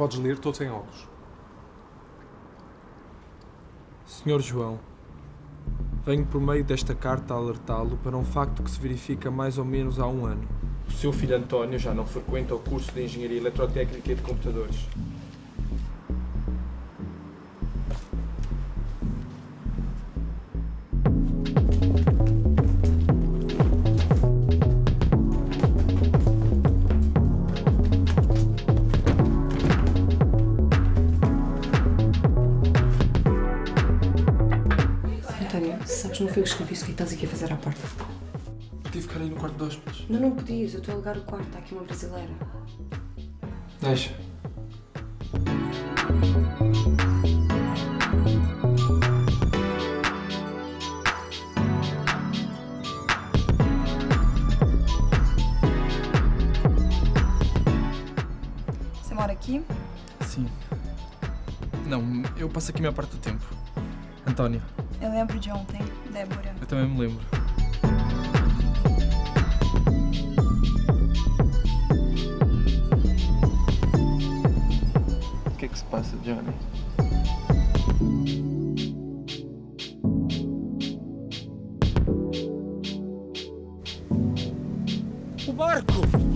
Podes ler, estou sem óculos. Senhor João, venho por meio desta carta a alertá-lo para um facto que se verifica mais ou menos há um ano. O seu filho António já não frequenta o curso de Engenharia Eletrotécnica e de Computadores. António, sabes, não foi eu que escrevi isso, o que estás aqui a fazer à porta? Tive que ir aí no quarto de hóspedes. Não podias, eu estou a alugar o quarto, está aqui uma brasileira. Deixa. Você mora aqui? Sim. Não, eu passo aqui a maior parte do tempo. António. Eu lembro de ontem, Débora. Eu também me lembro. O que é que se passa, Johnny? O barco!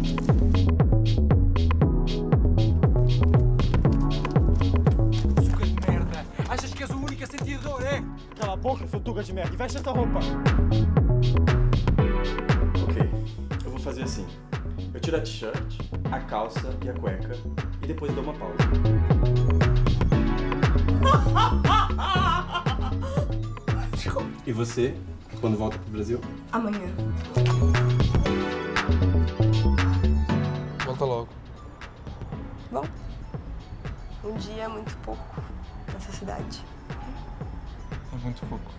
Suca de merda! Achas que és o único a sentir dor, é? Cala a boca, seu tuga de merda, e veste esta roupa. Ok, eu vou fazer assim. Eu tiro a t-shirt, a calça e a cueca e depois dou uma pausa. E você, quando volta pro Brasil? Amanhã. Volta logo. Bom, um dia é muito pouco nessa cidade. É muito pouco.